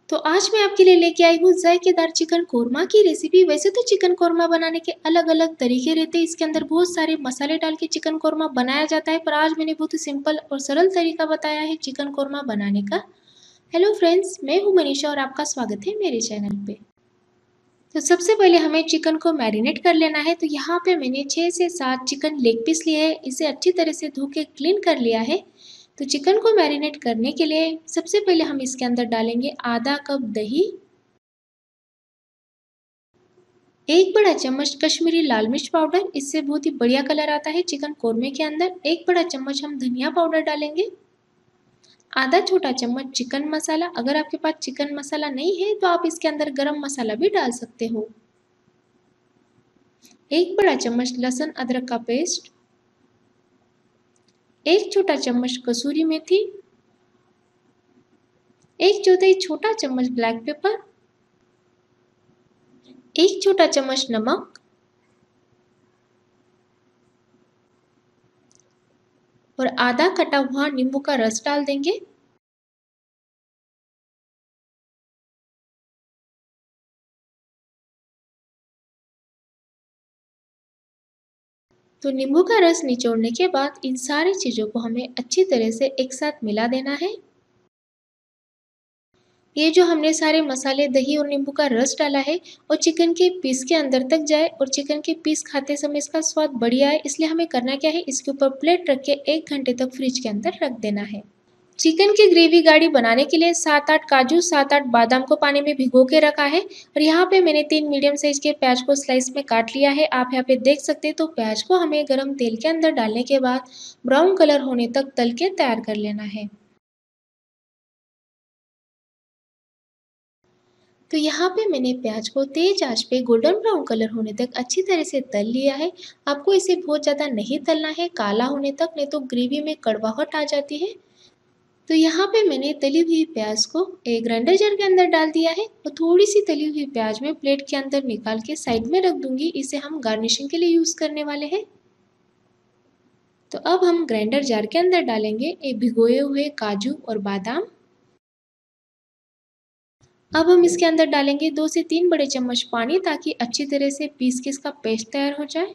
तो आज मैं आपके लिए लेके आई हूँ जायकेदार चिकन कोरमा की रेसिपी। वैसे तो चिकन कोरमा बनाने के अलग अलग तरीके रहते हैं, इसके अंदर बहुत सारे मसाले डाल के चिकन कोरमा बनाया जाता है, पर आज मैंने बहुत ही सिंपल और सरल तरीका बताया है चिकन कोरमा बनाने का। हेलो फ्रेंड्स, मैं हूँ मनीषा और आपका स्वागत है मेरे चैनल पे। तो सबसे पहले हमें चिकन को मैरिनेट कर लेना है। तो यहाँ पे मैंने 6 से 7 चिकन लेग पीस लिए है, इसे अच्छी तरह से धो के क्लीन कर लिया है। तो चिकन को मैरिनेट करने के लिए सबसे पहले हम इसके अंदर डालेंगे आधा कप दही, 1 बड़ा चम्मच कश्मीरी लाल मिर्च पाउडर, इससे बहुत ही बढ़िया कलर आता है चिकन कोरमे के अंदर। 1 बड़ा चम्मच हम धनिया पाउडर डालेंगे, आधा छोटा चम्मच चिकन मसाला। अगर आपके पास चिकन मसाला नहीं है तो आप इसके अंदर गरम मसाला भी डाल सकते हो। 1 बड़ा चम्मच लहसुन अदरक का पेस्ट, 1 छोटा चम्मच कसूरी मेथी, 1 चौथाई छोटा चम्मच ब्लैक पेपर, 1 छोटा चम्मच नमक और आधा कटा हुआ नींबू का रस डाल देंगे। तो नींबू का रस निचोड़ने के बाद इन सारी चीज़ों को हमें अच्छी तरह से एक साथ मिला देना है। ये जो हमने सारे मसाले, दही और नींबू का रस डाला है और चिकन के पीस के अंदर तक जाए और चिकन के पीस खाते समय इसका स्वाद बढ़िया है, इसलिए हमें करना क्या है, इसके ऊपर प्लेट रख के 1 घंटे तक फ्रिज के अंदर रख देना है। चिकन की ग्रेवी गाढ़ी बनाने के लिए 7-8 काजू, 7-8 बादाम को पानी में भिगो के रखा है और यहाँ पे मैंने 3 मीडियम साइज के प्याज को स्लाइस में काट लिया है। आप यहाँ पे देख सकते हैं। तो प्याज को हमें गरम तेल के अंदर डालने के बाद ब्राउन कलर होने तक तल के तैयार कर लेना है। तो यहाँ पे मैंने प्याज को तेज आंच पे गोल्डन ब्राउन कलर होने तक अच्छी तरह से तल लिया है। आपको इसे बहुत ज़्यादा नहीं तलना है, काला होने तक, नहीं तो ग्रेवी में कड़वाहट आ जाती है। तो यहाँ पे मैंने तली हुई प्याज को एक ग्राइंडर जार के अंदर डाल दिया है और थोड़ी सी तली हुई प्याज में प्लेट के अंदर निकाल के साइड में रख दूंगी। इसे हम गार्निशिंग के लिए यूज़ करने वाले हैं। तो अब हम ग्राइंडर जार के अंदर डालेंगे एक भिगोए हुए काजू और बादाम। अब हम इसके अंदर डालेंगे 2 से 3 बड़े चम्मच पानी, ताकि अच्छी तरह से पीस के इसका पेस्ट तैयार हो जाए।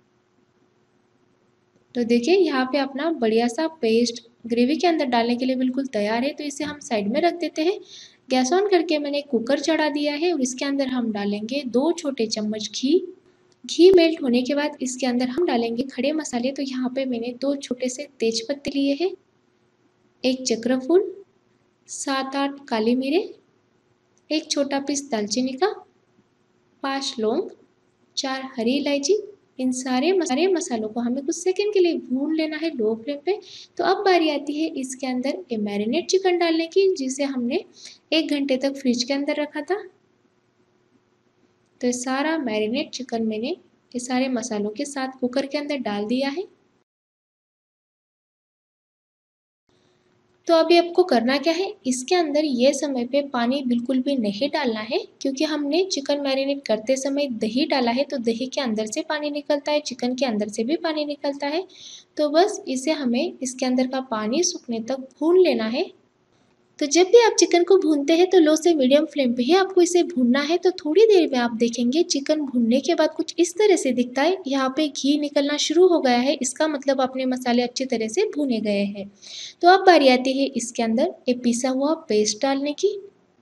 तो देखिए यहाँ पे अपना बढ़िया सा पेस्ट ग्रेवी के अंदर डालने के लिए बिल्कुल तैयार है। तो इसे हम साइड में रख देते हैं। गैस ऑन करके मैंने कुकर चढ़ा दिया है और इसके अंदर हम डालेंगे 2 छोटे चम्मच घी। घी मेल्ट होने के बाद इसके अंदर हम डालेंगे खड़े मसाले। तो यहाँ पे मैंने 2 छोटे से तेज पत्ते लिए हैं, 1 चक्रफूल, 7-8 काली मिर्च, 1 छोटा पीस दालचीनी का, 5 लौंग, 4 हरी इलायची। इन सारे मसालों को हमें कुछ सेकंड के लिए भून लेना है लो फ्लेम पे। तो अब बारी आती है इसके अंदर ये मैरिनेट चिकन डालने की, जिसे हमने 1 घंटे तक फ्रिज के अंदर रखा था। तो ये सारा मैरिनेट चिकन मैंने ये सारे मसालों के साथ कुकर के अंदर डाल दिया है। तो अभी आपको करना क्या है, इसके अंदर ये समय पे पानी बिल्कुल भी नहीं डालना है, क्योंकि हमने चिकन मैरिनेट करते समय दही डाला है। तो दही के अंदर से पानी निकलता है, चिकन के अंदर से भी पानी निकलता है। तो बस इसे हमें इसके अंदर का पानी सूखने तक भून लेना है। तो जब भी आप चिकन को भूनते हैं तो लो से मीडियम फ्लेम पे ही आपको इसे भूनना है। तो थोड़ी देर में आप देखेंगे चिकन भूनने के बाद कुछ इस तरह से दिखता है, यहाँ पे घी निकलना शुरू हो गया है, इसका मतलब अपने मसाले अच्छी तरह से भुने गए हैं। तो अब बारी आती है इसके अंदर ये पिसा हुआ पेस्ट डालने की।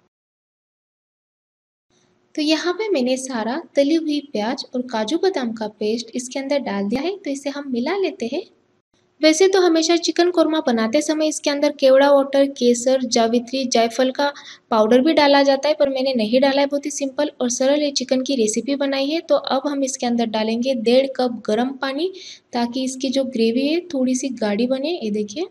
तो यहाँ पे मैंने सारा तली हुई प्याज और काजू बादाम का पेस्ट इसके अंदर डाल दिया है। तो इसे हम मिला लेते हैं। वैसे तो हमेशा चिकन कोरमा बनाते समय इसके अंदर केवड़ा वाटर, केसर, जावित्री, जायफल का पाउडर भी डाला जाता है, पर मैंने नहीं डाला है। बहुत ही सिंपल और सरल ये चिकन की रेसिपी बनाई है। तो अब हम इसके अंदर डालेंगे 1.5 कप गर्म पानी, ताकि इसकी जो ग्रेवी है थोड़ी सी गाढ़ी बने। ये देखिए,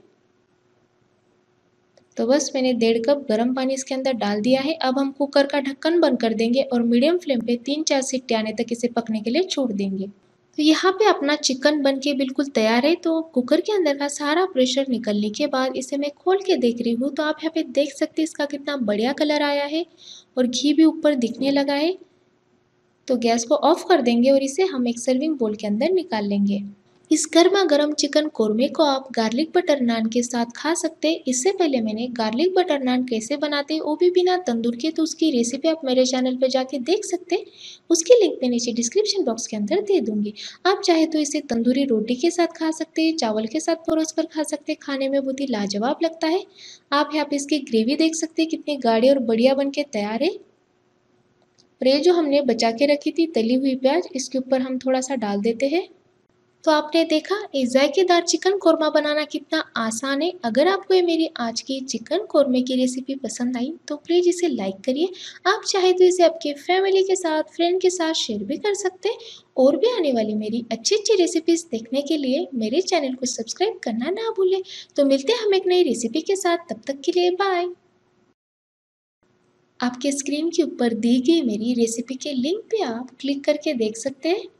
तो बस मैंने 1.5 कप गर्म पानी इसके अंदर डाल दिया है। अब हम कुकर का ढक्कन बंद कर देंगे और मीडियम फ्लेम पे 3-4 सीटी आने तक इसे पकने के लिए छोड़ देंगे। तो यहाँ पे अपना चिकन बन के बिल्कुल तैयार है। तो कुकर के अंदर का सारा प्रेशर निकलने के बाद इसे मैं खोल के देख रही हूँ। तो आप यहाँ पे देख सकते हैं इसका कितना बढ़िया कलर आया है और घी भी ऊपर दिखने लगा है। तो गैस को ऑफ कर देंगे और इसे हम एक सर्विंग बोल के अंदर निकाल लेंगे। इस गर्मा गर्म चिकन कोरमे को आप गार्लिक बटर नान के साथ खा सकते हैं। इससे पहले मैंने गार्लिक बटर नान कैसे बनाते हैं वो भी बिना तंदूर के, तो उसकी रेसिपी आप मेरे चैनल पर जाके देख सकते हैं। उसकी लिंक मैं नीचे डिस्क्रिप्शन बॉक्स के अंदर दे दूंगी। आप चाहे तो इसे तंदूरी रोटी के साथ खा सकते हैं, चावल के साथ परोस कर खा सकते हैं, खाने में बहुत ही लाजवाब लगता है। आप यहाँ पे इसकी ग्रेवी देख सकते हैं कितनी गाढ़ी और बढ़िया बन के तैयार है। और ये जो हमने बचा के रखी थी तली हुई प्याज, इसके ऊपर हम थोड़ा सा डाल देते हैं। तो आपने देखा ये जायकेदार चिकन कोरमा बनाना कितना आसान है। अगर आपको ये मेरी आज की चिकन कोरमे की रेसिपी पसंद आई तो प्लीज़ इसे लाइक करिए। आप चाहे तो इसे आपके फैमिली के साथ, फ्रेंड के साथ शेयर भी कर सकते हैं। और भी आने वाली मेरी अच्छी अच्छी रेसिपीज देखने के लिए मेरे चैनल को सब्सक्राइब करना ना भूलें। तो मिलते हैं हम एक नई रेसिपी के साथ, तब तक के लिए बाय। आपके स्क्रीन के ऊपर दी गई मेरी रेसिपी के लिंक पे आप क्लिक करके देख सकते हैं।